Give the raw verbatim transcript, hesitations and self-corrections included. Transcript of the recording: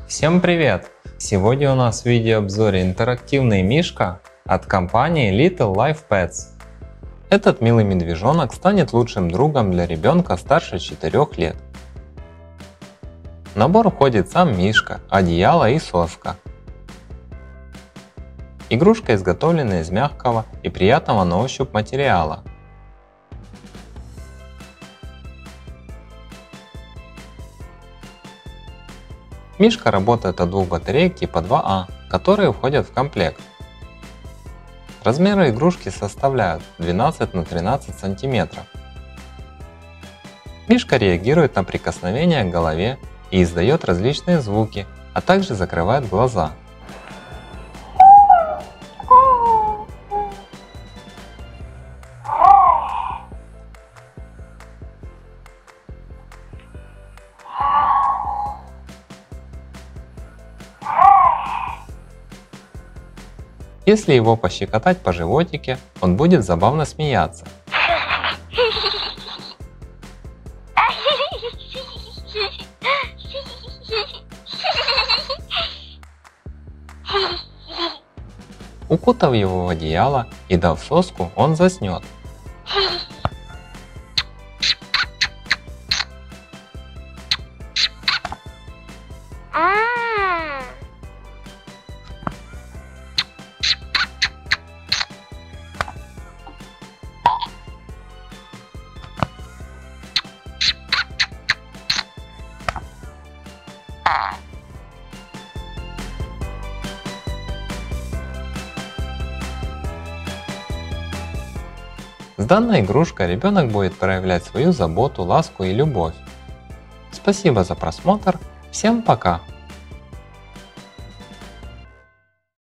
Всем привет! Сегодня у нас в видеообзоре интерактивный мишка от компании Little Life Pets. Этот милый медвежонок станет лучшим другом для ребенка старше четырёх лет. В набор входит сам мишка, одеяло и соска. Игрушка изготовлена из мягкого и приятного на ощупь материала. Мишка работает от двух батареек типа два А, которые входят в комплект. Размеры игрушки составляют двенадцать на тринадцать сантиметров. Мишка реагирует на прикосновение к голове и издает различные звуки, а также закрывает глаза. Если его пощекотать по животике, он будет забавно смеяться. Укутав его в одеяло и дав соску, он заснет. С данной игрушкой ребенок будет проявлять свою заботу, ласку и любовь. Спасибо за просмотр, всем пока!